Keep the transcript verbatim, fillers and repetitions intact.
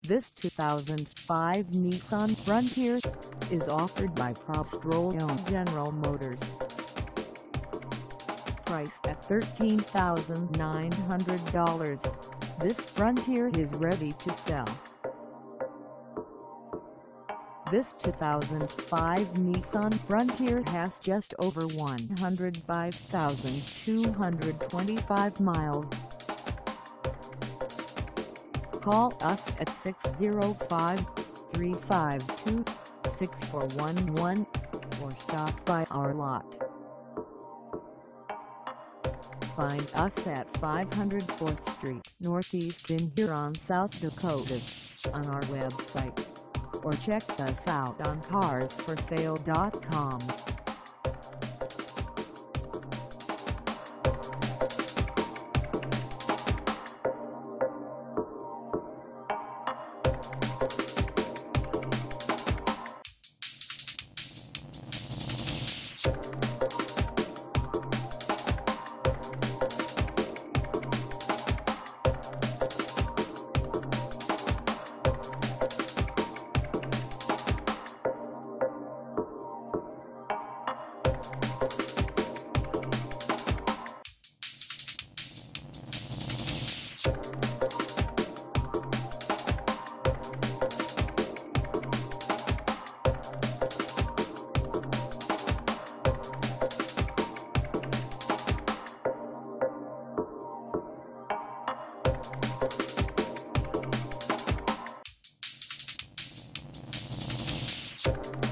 This two thousand five Nissan Frontier is offered by PROSTROLLO General Motors. Priced at thirteen thousand nine hundred dollars, this Frontier is ready to sell. This two thousand five Nissan Frontier has just over one hundred five thousand two hundred twenty-five miles. Call us at six zero five, three five two, six four one one or stop by our lot. Find us at five hundred fourth Street Northeast in Huron, South Dakota on our website, or check us out on cars for sale dot com. You